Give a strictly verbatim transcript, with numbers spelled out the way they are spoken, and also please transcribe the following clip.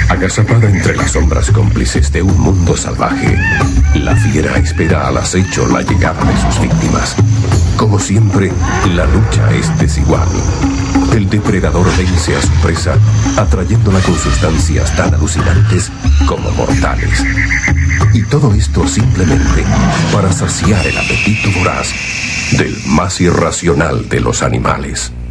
Agazapada entre las sombras cómplices de un mundo salvaje, la fiera espera al acecho la llegada de sus víctimas. Como siempre, la lucha es desigual. El depredador vence a su presa, atrayéndola con sustancias tan alucinantes como mortales. Y todo esto simplemente para saciar el apetito voraz del más irracional de los animales.